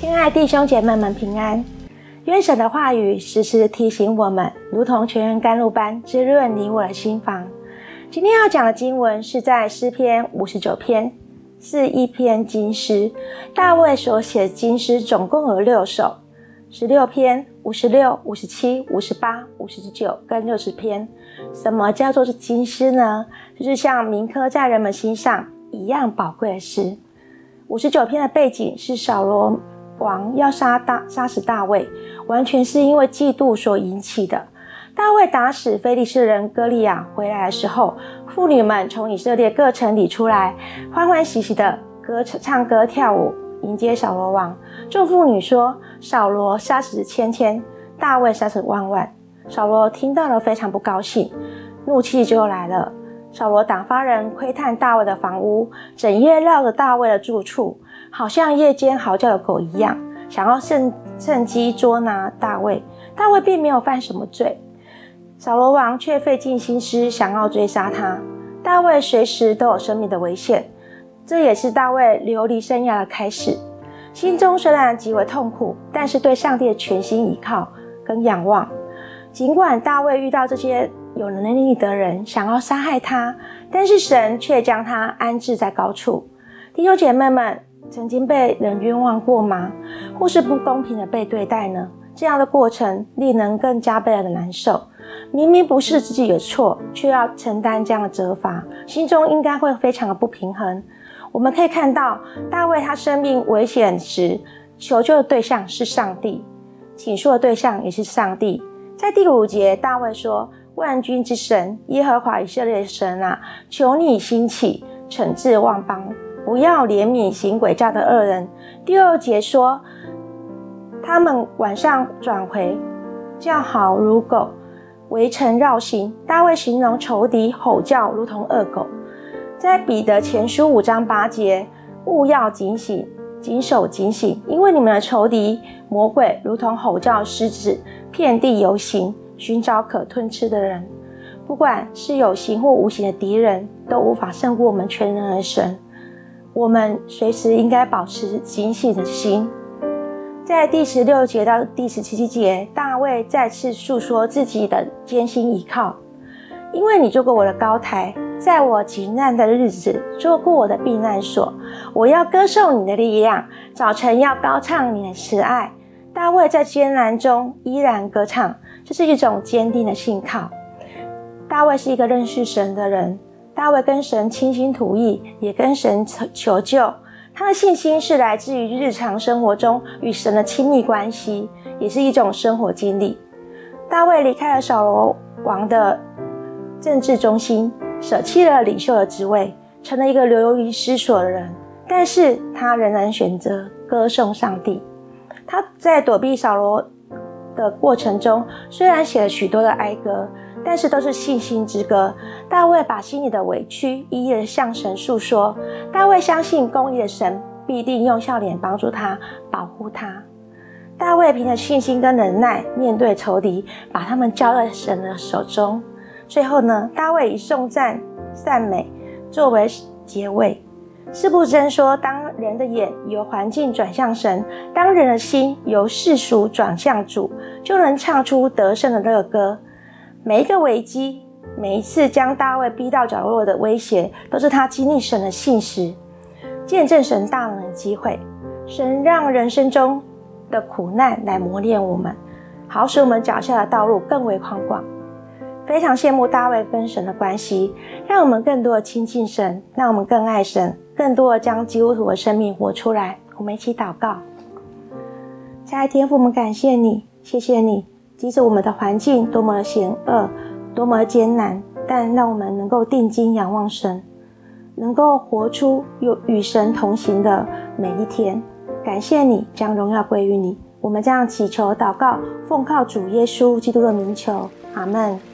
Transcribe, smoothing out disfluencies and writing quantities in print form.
亲爱弟兄姐妹们平安，愿神的话语时时提醒我们，如同泉源甘露般滋润你我的心房。今天要讲的经文是在诗篇59篇，是一篇经诗。大卫所写的经诗总共有6首，16篇、56、57、58、59跟60篇。什么叫做是经诗呢？就是像铭刻在人们心上一样宝贵的诗。59篇的背景是扫罗王要杀死大卫，完全是因为嫉妒所引起的。大卫打死非利士人歌利亚回来的时候，妇女们从以色列各城里出来，欢欢喜喜的唱歌跳舞迎接扫罗王。众妇女说，扫罗杀死千千，大卫杀死万万。扫罗听到了非常不高兴，怒气就来了。扫罗打发人窥探大卫的房屋，整夜绕着大卫的住处，好像夜间嚎叫的狗一样，想要趁机捉拿大卫。大卫并没有犯什么罪，扫罗王却费尽心思想要追杀他。大卫随时都有生命的危险，这也是大卫流离生涯的开始。心中虽然极为痛苦，但是对上帝的全心依靠跟仰望。尽管大卫遇到这些有能力的人想要杀害他，但是神却将他安置在高处。弟兄姐妹们，曾经被人冤枉过吗？或是不公平的被对待呢？这样的过程令人更加倍的难受。明明不是自己的错，却要承担这样的责罚，心中应该会非常的不平衡。我们可以看到，大卫他生命危险时，求救的对象是上帝，倾诉的对象也是上帝。在第5节，大卫说，万军之神耶和华以色列的神啊，求你兴起，惩治万邦，不要怜悯行诡诈的恶人。第2节说，他们晚上转回，叫好如狗，围城绕行。大卫形容仇敌吼叫如同恶狗。在彼得前书5章8节，务要警醒，谨守警醒，因为你们的仇敌魔鬼如同吼叫狮子，遍地游行，寻找可吞吃的人。不管是有形或无形的敌人，都无法胜过我们全能的神。我们随时应该保持警醒的心。在第16节到第17节，大卫再次诉说自己的艰辛依靠。因为你做过我的高台，在我急难的日子做过我的避难所，我要歌颂你的力量，早晨要高唱你的慈爱。大卫在艰难中依然歌唱，这是一种坚定的信靠。大卫是一个认识神的人，大卫跟神倾心吐意，也跟神求救。他的信心是来自于日常生活中与神的亲密关系，也是一种生活经历。大卫离开了扫罗王的政治中心，舍弃了领袖的职位，成了一个流离失所的人，但是他仍然选择歌颂上帝。他在躲避扫罗的过程中，虽然写了许多的哀歌，但是都是信心之歌。大卫把心里的委屈一一的向神诉说。大卫相信公义的神必定用笑脸帮助他，保护他。大卫凭着信心跟忍耐面对仇敌，把他们交在神的手中。最后呢，大卫以颂赞赞美作为结尾。司布真说，当人的眼由环境转向神，当人的心由世俗转向主，就能唱出得胜的乐歌。每一个危机，每一次将大卫逼到角落的威胁，都是他经历神的信实，见证神大能的机会。神让人生中的苦难来磨练我们，好使我们脚下的道路更为宽广。非常羡慕大卫跟神的关系，让我们更多的亲近神，让我们更爱神，更多的将基督徒的生命活出来。我们一起祷告。亲爱的天父，我们感谢你，谢谢你，即使我们的环境多么险恶，多么艰难，但让我们能够定睛仰望神，能够活出与神同行的每一天。感谢你，将荣耀归于你。我们这样祈求祷告，奉靠主耶稣基督的名求，阿们。